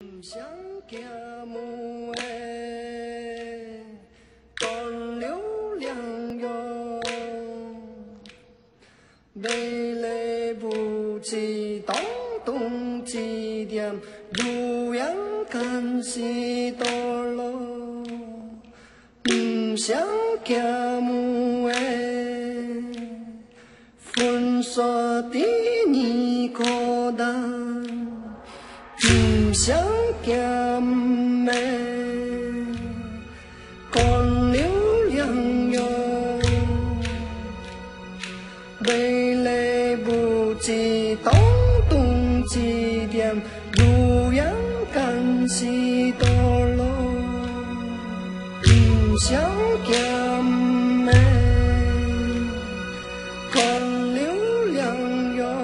想家母哎，干流两哟，未来不知当东几点，路阳干西多咯，想家母哎，分说的你个当。想家妹，干流两哟，未来不知当东几点，路阳干西多咯，想家妹，干流两哟。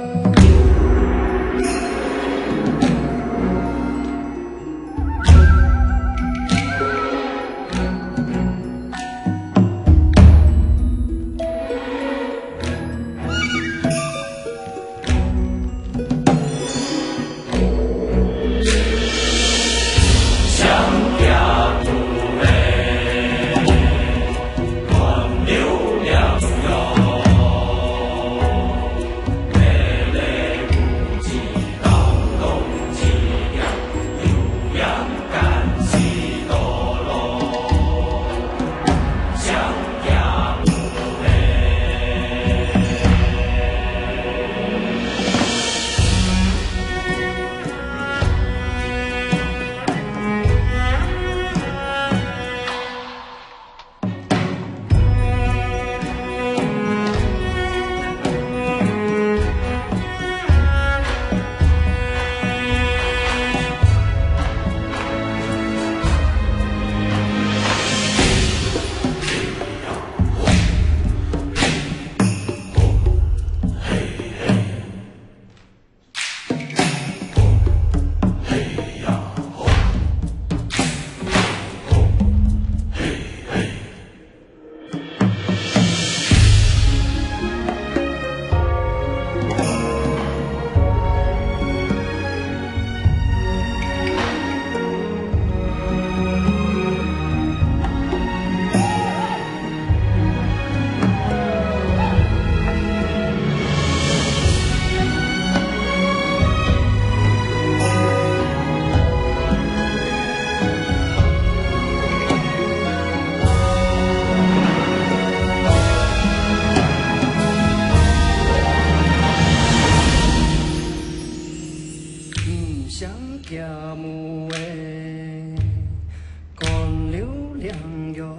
想家母哎，干流两哟，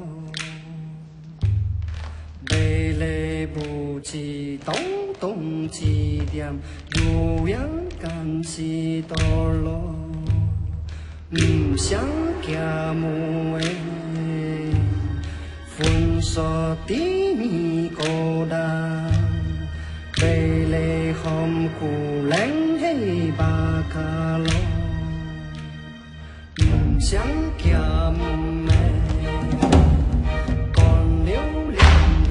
未来不知当东几点，路阳干西多咯，想家母哎，分说的你个当，未来红姑娘嘿巴卡咯。想家妹，干流两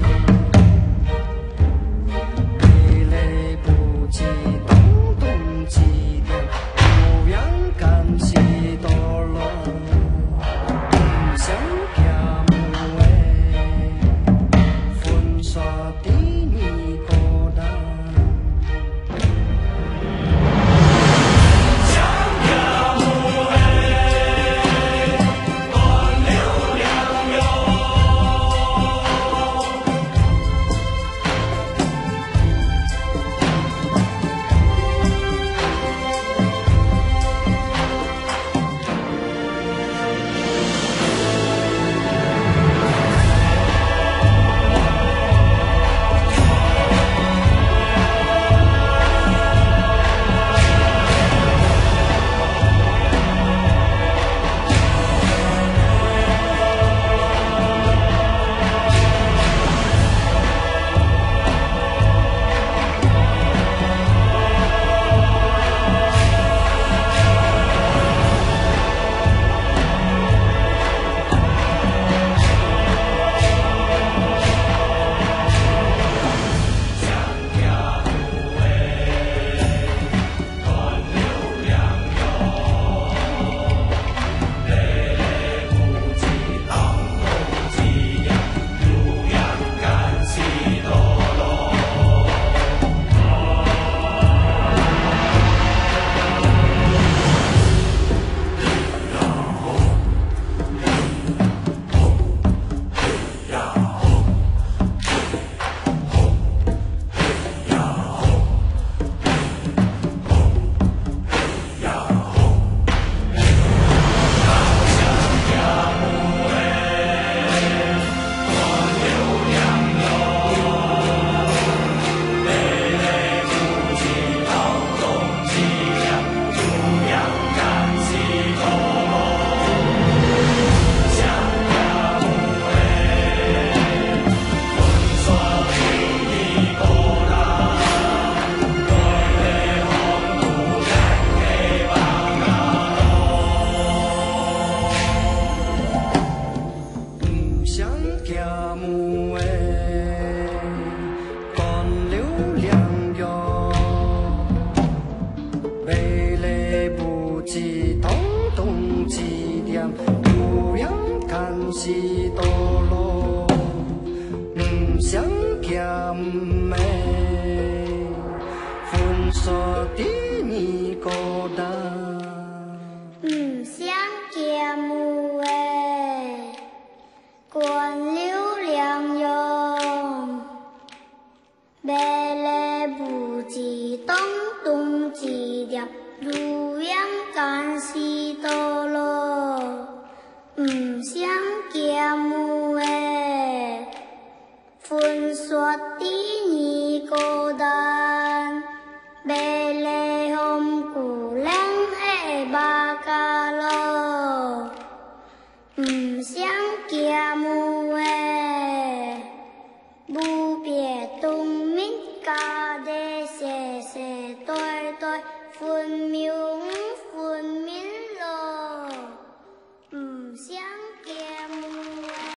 哟，未来不知当东几点，路阳干西多咯，想家母哎，分说的你个当。 想家母哎。 是道路，不想行不袂，分散的你孤单， 不想行不袂，管流两用，美丽不知东东几条，路远赶是道路，不想行不袂，分散的你孤单，美丽风古冷的马卡路，不想行不袂，不别东面家的细细对对分秒。